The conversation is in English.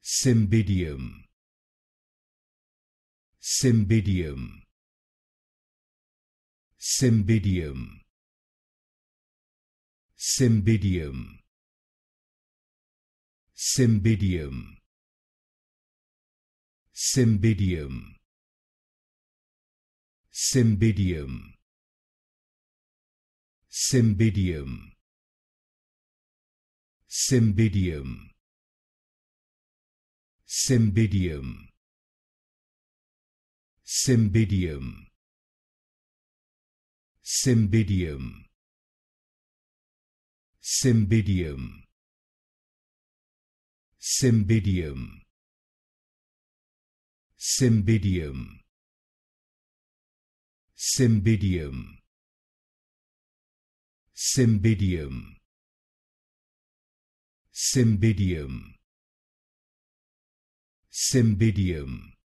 Cymbidium, Cymbidium, Cymbidium, Cymbidium, Cymbidium, Cymbidium, Cymbidium, Cymbidium, Cymbidium, Cymbidium, Cymbidium, Cymbidium, Cymbidium, Cymbidium, Cymbidium, Cymbidium, Cymbidium, Cymbidium, Cymbidium,